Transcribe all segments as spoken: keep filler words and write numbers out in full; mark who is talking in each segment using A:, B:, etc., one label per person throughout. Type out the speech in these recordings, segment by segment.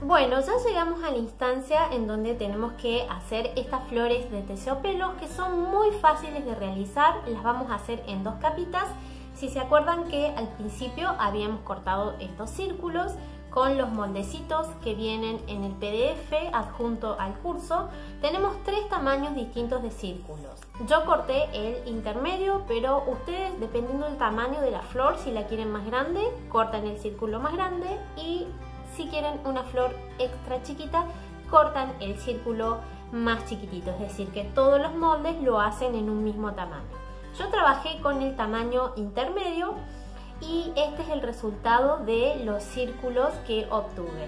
A: Bueno, ya llegamos a la instancia en donde tenemos que hacer estas flores de terciopelo que son muy fáciles de realizar. Las vamos a hacer en dos capitas. Si se acuerdan que al principio habíamos cortado estos círculos con los moldecitos que vienen en el P D F adjunto al curso, tenemos tres tamaños distintos de círculos. Yo corté el intermedio, pero ustedes, dependiendo del tamaño de la flor, si la quieren más grande, cortan el círculo más grande, y si quieren una flor extra chiquita, cortan el círculo más chiquitito, es decir, que todos los moldes lo hacen en un mismo tamaño. Yo trabajé con el tamaño intermedio y este es el resultado de los círculos que obtuve.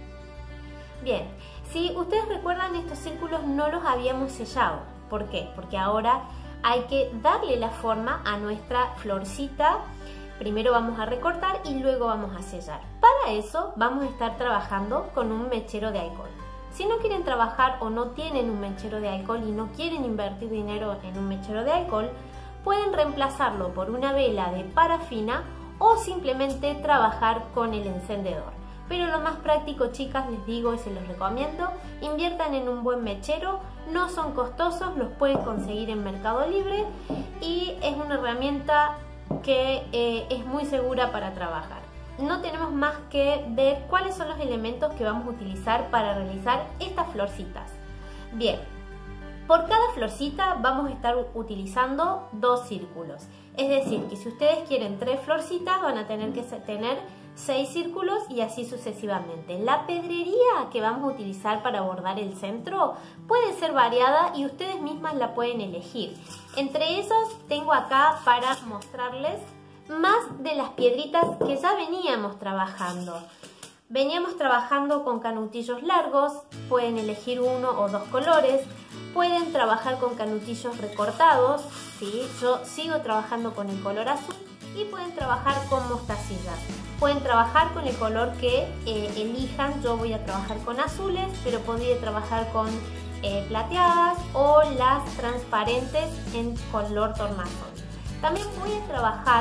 A: Bien, si ustedes recuerdan, estos círculos no los habíamos sellado. ¿Por qué? Porque ahora hay que darle la forma a nuestra florcita. Primero vamos a recortar y luego vamos a sellar. Para eso vamos a estar trabajando con un mechero de alcohol. Si no quieren trabajar o no tienen un mechero de alcohol y no quieren invertir dinero en un mechero de alcohol, pueden reemplazarlo por una vela de parafina o simplemente trabajar con el encendedor. Pero lo más práctico, chicas, les digo y se los recomiendo, inviertan en un buen mechero. No son costosos, los pueden conseguir en Mercado Libre y es una herramienta que eh, es muy segura para trabajar. No tenemos más que ver cuáles son los elementos que vamos a utilizar para realizar estas florcitas. Bien, por cada florcita vamos a estar utilizando dos círculos. Es decir, que si ustedes quieren tres florcitas van a tener que tener seis círculos y así sucesivamente. La pedrería que vamos a utilizar para bordar el centro puede ser variada y ustedes mismas la pueden elegir. Entre esos tengo acá para mostrarles más de las piedritas que ya veníamos trabajando. Veníamos trabajando con canutillos largos, pueden elegir uno o dos colores, pueden trabajar con canutillos recortados, ¿sí? Yo sigo trabajando con el color azul, y pueden trabajar con mostacillas. Pueden trabajar con el color que eh, elijan. Yo voy a trabajar con azules, pero podría trabajar con eh, plateadas o las transparentes en color tornasol. También voy a trabajar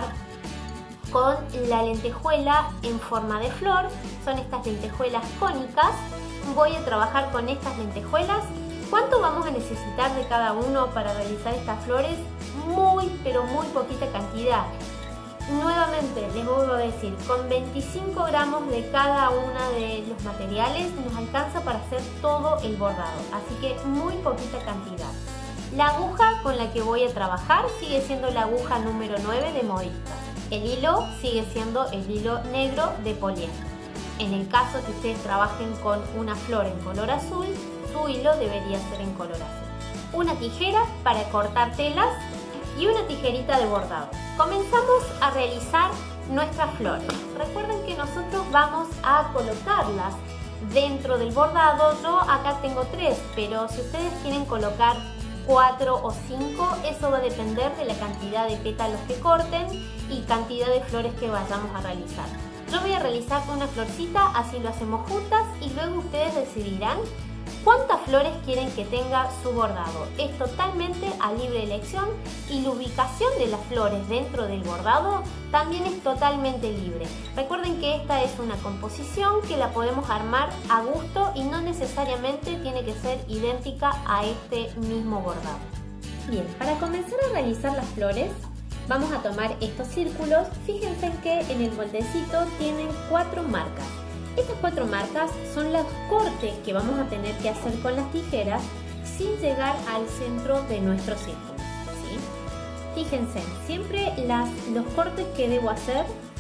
A: con la lentejuela en forma de flor. Son estas lentejuelas cónicas. Voy a trabajar con estas lentejuelas. ¿Cuánto vamos a necesitar de cada uno para realizar estas flores? Muy, pero muy poquita cantidad. Nuevamente les vuelvo a decir, con veinticinco gramos de cada una de los materiales nos alcanza para hacer todo el bordado, así que muy poquita cantidad. La aguja con la que voy a trabajar sigue siendo la aguja número nueve de modista. El hilo sigue siendo el hilo negro de poliéster. En el caso que ustedes trabajen con una flor en color azul, su hilo debería ser en color azul. Una tijera para cortar telas y una tijerita de bordado. Comenzamos a realizar nuestras flores. Recuerden que nosotros vamos a colocarlas dentro del bordado. Yo acá tengo tres, pero si ustedes quieren colocar cuatro o cinco, eso va a depender de la cantidad de pétalos que corten y cantidad de flores que vayamos a realizar. Yo voy a realizar una florcita, así lo hacemos juntas, y luego ustedes decidirán cuántas flores quieren que tenga su bordado. Es totalmente a libre elección y la ubicación de las flores dentro del bordado también es totalmente libre. Recuerden que esta es una composición que la podemos armar a gusto y no necesariamente tiene que ser idéntica a este mismo bordado. Bien, para comenzar a realizar las flores vamos a tomar estos círculos. Fíjense que en el moldecito tienen cuatro marcas. Estas cuatro marcas son los cortes que vamos a tener que hacer con las tijeras sin llegar al centro de nuestro círculo, ¿sí? Fíjense, siempre las, los cortes que debo hacer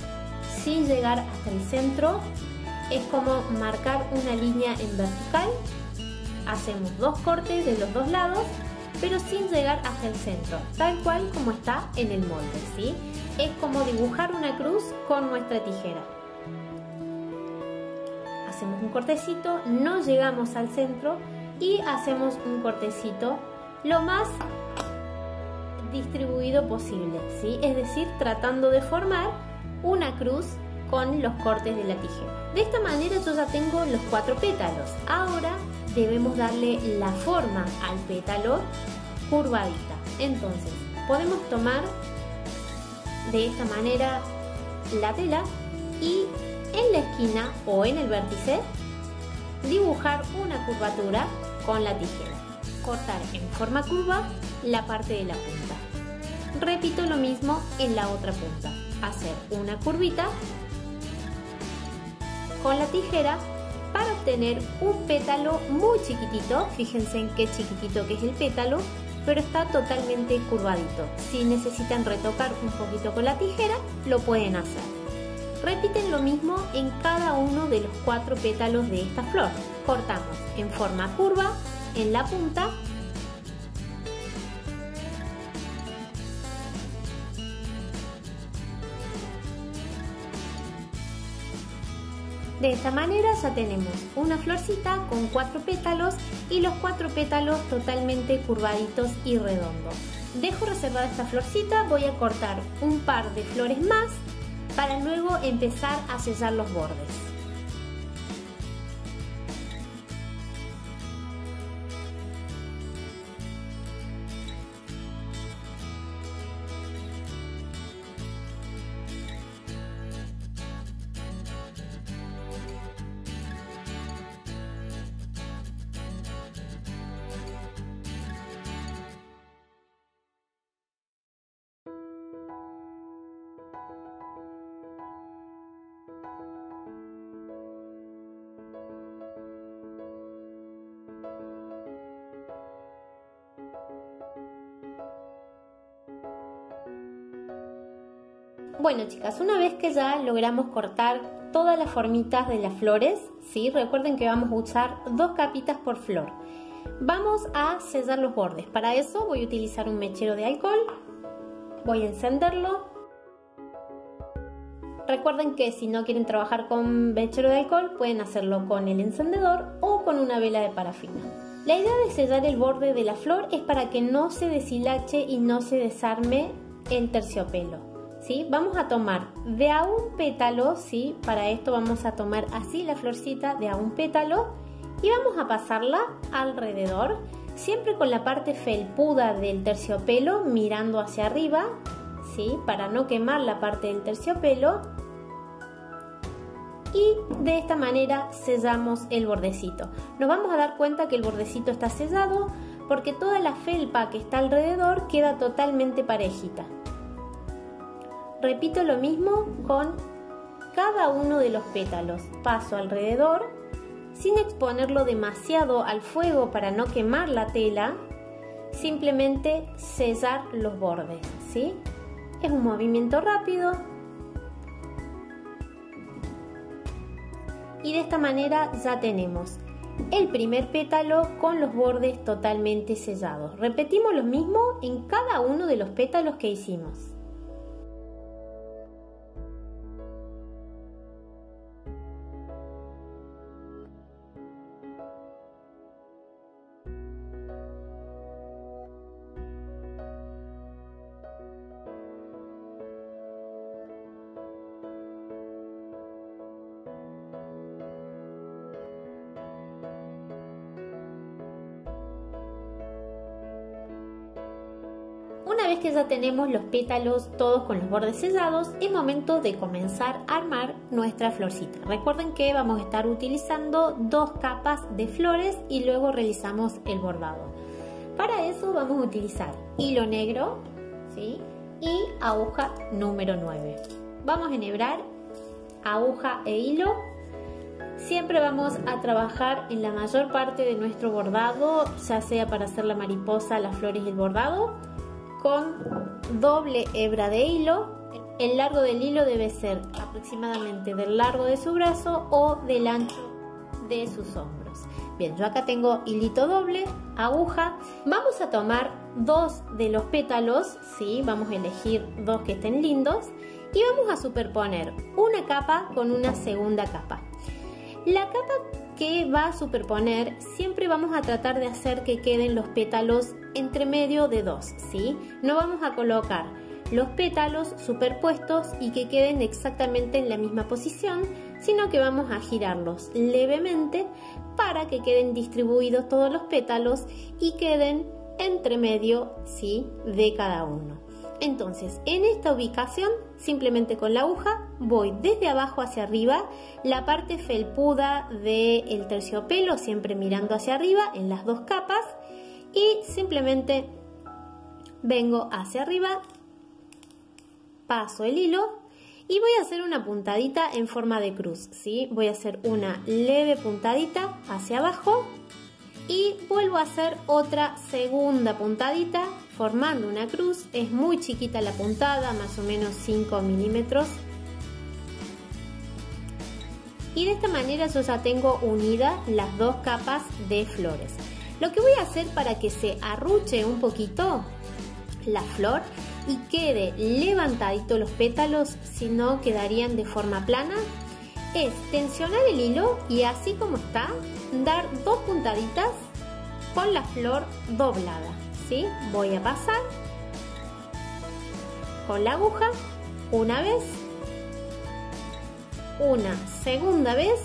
A: sin llegar hasta el centro es como marcar una línea en vertical. Hacemos dos cortes de los dos lados, pero sin llegar hasta el centro, tal cual como está en el molde, ¿sí? Es como dibujar una cruz con nuestra tijera. Hacemos un cortecito, no llegamos al centro y hacemos un cortecito lo más distribuido posible, ¿sí? Es decir, tratando de formar una cruz con los cortes de la tijera. De esta manera yo ya tengo los cuatro pétalos. Ahora debemos darle la forma al pétalo curvadita. Entonces podemos tomar de esta manera la tela y en la esquina o en el vértice dibujar una curvatura con la tijera. Cortar en forma curva la parte de la punta. Repito lo mismo en la otra punta. Hacer una curvita con la tijera para obtener un pétalo muy chiquitito. Fíjense en qué chiquitito que es el pétalo, pero está totalmente curvadito. Si necesitan retocar un poquito con la tijera, lo pueden hacer. Repiten lo mismo en cada uno de los cuatro pétalos de esta flor. Cortamos en forma curva en la punta. De esta manera ya tenemos una florcita con cuatro pétalos y los cuatro pétalos totalmente curvaditos y redondos. Dejo reservada esta florcita, voy a cortar un par de flores más para luego empezar a sellar los bordes. Bueno chicas, una vez que ya logramos cortar todas las formitas de las flores, ¿sí? Recuerden que vamos a usar dos capitas por flor. Vamos a sellar los bordes. Para eso voy a utilizar un mechero de alcohol. Voy a encenderlo. Recuerden que si no quieren trabajar con mechero de alcohol, pueden hacerlo con el encendedor o con una vela de parafina. La idea de sellar el borde de la flor es para que no se deshilache y no se desarme el terciopelo. ¿Sí? Vamos a tomar de a un pétalo, ¿sí? Para esto vamos a tomar así la florcita de a un pétalo y vamos a pasarla alrededor, siempre con la parte felpuda del terciopelo mirando hacia arriba, ¿sí? Para no quemar la parte del terciopelo. Y de esta manera sellamos el bordecito. Nos vamos a dar cuenta que el bordecito está sellado porque toda la felpa que está alrededor queda totalmente parejita. Repito lo mismo con cada uno de los pétalos. Paso alrededor sin exponerlo demasiado al fuego para no quemar la tela. Simplemente sellar los bordes, ¿sí? Es un movimiento rápido. Y de esta manera ya tenemos el primer pétalo con los bordes totalmente sellados. Repetimos lo mismo en cada uno de los pétalos que hicimos. Una vez que ya tenemos los pétalos todos con los bordes sellados, es momento de comenzar a armar nuestra florcita. Recuerden que vamos a estar utilizando dos capas de flores y luego realizamos el bordado. Para eso vamos a utilizar hilo negro, ¿sí? Y aguja número nueve. Vamos a enhebrar aguja e hilo. Siempre vamos a trabajar en la mayor parte de nuestro bordado, ya sea para hacer la mariposa, las flores y el bordado, con doble hebra de hilo. El largo del hilo debe ser aproximadamente del largo de su brazo o del ancho de sus hombros. Bien, yo acá tengo hilito doble, aguja. Vamos a tomar dos de los pétalos, ¿sí? Vamos a elegir dos que estén lindos y vamos a superponer una capa con una segunda capa. La capa que va a superponer, siempre vamos a tratar de hacer que queden los pétalos entre medio de dos, ¿sí? No vamos a colocar los pétalos superpuestos y que queden exactamente en la misma posición, sino que vamos a girarlos levemente para que queden distribuidos todos los pétalos y queden entre medio, ¿sí? De cada uno. Entonces, en esta ubicación, simplemente con la aguja, voy desde abajo hacia arriba, la parte felpuda del terciopelo, siempre mirando hacia arriba, en las dos capas, y simplemente vengo hacia arriba, paso el hilo, y voy a hacer una puntadita en forma de cruz, ¿sí? Voy a hacer una leve puntadita hacia abajo, y vuelvo a hacer otra segunda puntadita formando una cruz. Es muy chiquita la puntada, más o menos cinco milímetros, y de esta manera yo ya tengo unidas las dos capas de flores. Lo que voy a hacer para que se arruche un poquito la flor y quede levantadito los pétalos, si no quedarían de forma plana, es tensionar el hilo y así como está, dar dos puntaditas con la flor doblada, ¿sí? Voy a pasar con la aguja una vez, una segunda vez,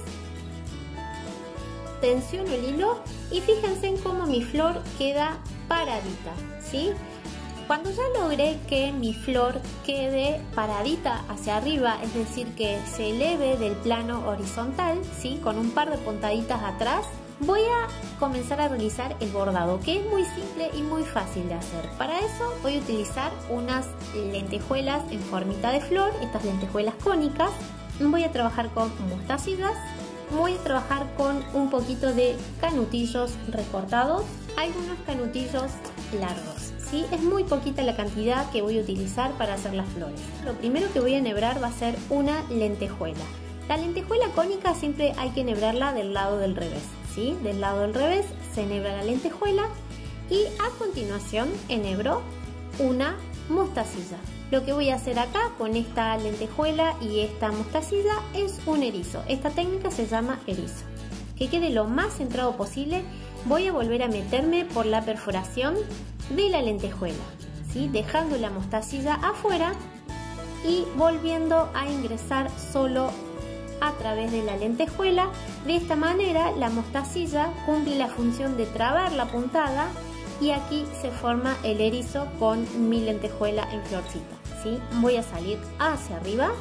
A: tensiono el hilo y fíjense en cómo mi flor queda paradita, ¿sí? Cuando ya logré que mi flor quede paradita hacia arriba, es decir, que se eleve del plano horizontal, ¿sí? Con un par de puntaditas atrás, voy a comenzar a realizar el bordado, que es muy simple y muy fácil de hacer. Para eso voy a utilizar unas lentejuelas en formita de flor, estas lentejuelas cónicas. Voy a trabajar con mostacillas, voy a trabajar con un poquito de canutillos recortados, algunos canutillos largos. ¿Sí? Es muy poquita la cantidad que voy a utilizar para hacer las flores. Lo primero que voy a enhebrar va a ser una lentejuela. La lentejuela cónica siempre hay que enhebrarla del lado del revés, ¿sí? Del lado del revés se enhebra la lentejuela y a continuación enhebro una mostacilla. Lo que voy a hacer acá con esta lentejuela y esta mostacilla es un erizo. Esta técnica se llama erizo. Que quede lo más centrado posible, voy a volver a meterme por la perforación de la lentejuela, ¿sí? Dejando la mostacilla afuera y volviendo a ingresar solo a través de la lentejuela. De esta manera la mostacilla cumple la función de trabar la puntada y aquí se forma el erizo con mi lentejuela en florcita, ¿sí? Voy a salir hacia arriba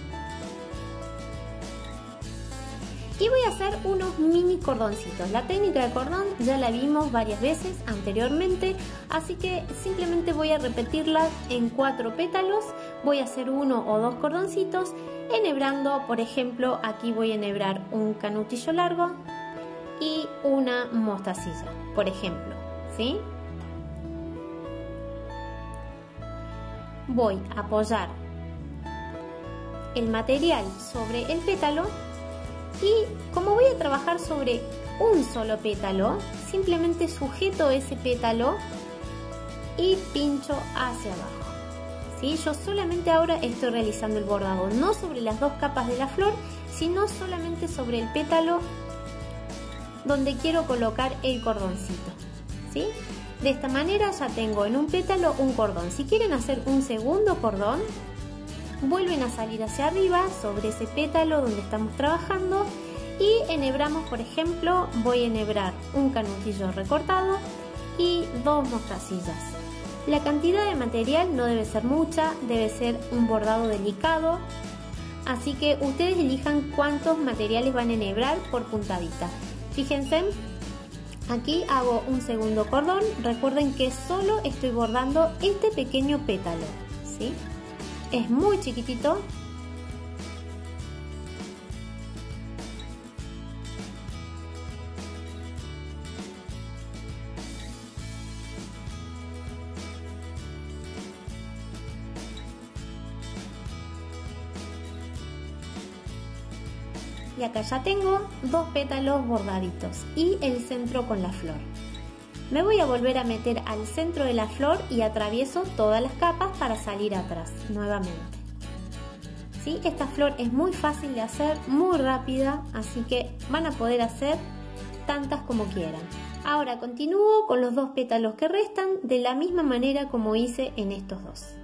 A: y voy a hacer unos mini cordoncitos. La técnica de cordón ya la vimos varias veces anteriormente, así que simplemente voy a repetirla en cuatro pétalos. Voy a hacer uno o dos cordoncitos enhebrando, por ejemplo, aquí voy a enhebrar un canutillo largo y una mostacilla, por ejemplo, ¿sí? Voy a apoyar el material sobre el pétalo. Y como voy a trabajar sobre un solo pétalo, simplemente sujeto ese pétalo y pincho hacia abajo, ¿sí? Yo solamente ahora estoy realizando el bordado, no sobre las dos capas de la flor, sino solamente sobre el pétalo donde quiero colocar el cordoncito, ¿sí? De esta manera ya tengo en un pétalo un cordón. Si quieren hacer un segundo cordón, vuelven a salir hacia arriba sobre ese pétalo donde estamos trabajando y enhebramos, por ejemplo, voy a enhebrar un canutillo recortado y dos mostacillas. La cantidad de material no debe ser mucha, debe ser un bordado delicado, así que ustedes elijan cuántos materiales van a enhebrar por puntadita. Fíjense, aquí hago un segundo cordón. Recuerden que solo estoy bordando este pequeño pétalo, ¿sí? Es muy chiquitito. Y acá ya tengo dos pétalos bordaditos y el centro con la flor. Me voy a volver a meter al centro de la flor y atravieso todas las capas para salir atrás nuevamente. ¿Sí? Esta flor es muy fácil de hacer, muy rápida, así que van a poder hacer tantas como quieran. Ahora continúo con los dos pétalos que restan de la misma manera como hice en estos dos.